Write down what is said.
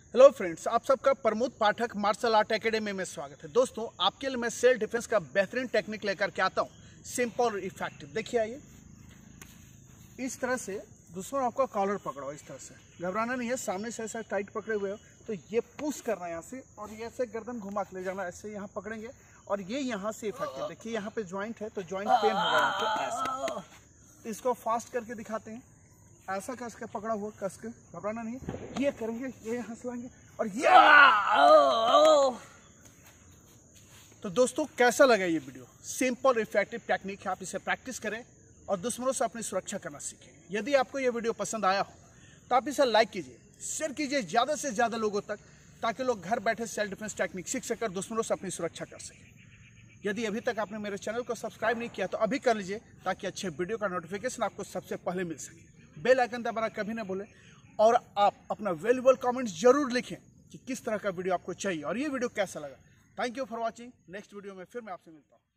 Hello friends, आप सबका Pramod Pathak martial art academy में स्वागत है। दोस्तों, आपके लिए मैं सेल्फ डिफेंस का बेहतरीन टेक्निक लेकर के आता हूँ, सिंपल और इफेक्टिव। देखिए, आइए इस तरह से दुश्मन आपका कॉलर पकड़ो, इस तरह से घबराना नहीं है। सामने से ऐसा टाइट पकड़े हुए हो तो ये पुश करना है यहाँ से, और ये ऐसे गर्दन घुमा के ले जाना, ऐसे यहाँ पकड़ेंगे और ये यहाँ से इफेक्टिव। देखिए यहाँ पे ज्वाइंट है तो ज्वाइंट पेन होगा, तो ऐसा इसको फास्ट करके दिखाते हैं। ऐसा कस के पकड़ा हुआ, कस के, घबराना नहीं, ये करेंगे, ये यहाँ से लाएंगे और ये। तो दोस्तों, कैसा लगा ये वीडियो? सिंपल इफेक्टिव टेक्निक है, आप इसे प्रैक्टिस करें और दुश्मनों से अपनी सुरक्षा करना सीखें। यदि आपको ये वीडियो पसंद आया हो तो आप इसे लाइक कीजिए, शेयर कीजिए ज़्यादा से ज़्यादा लोगों तक, ताकि लोग घर बैठे सेल्फ डिफेंस टेक्निक सीख सकर दुश्मनों से अपनी सुरक्षा कर सकें। यदि अभी तक आपने मेरे चैनल को सब्सक्राइब नहीं किया तो अभी कर लीजिए, ताकि अच्छे वीडियो का नोटिफिकेशन आपको सबसे पहले मिल सके। बेल आइकन दबाना कभी ना भूलें और आप अपना वैल्यूएबल कमेंट्स जरूर लिखें कि किस तरह का वीडियो आपको चाहिए और ये वीडियो कैसा लगा। Thank you for watching. Next video में फिर मैं आपसे मिलता हूँ।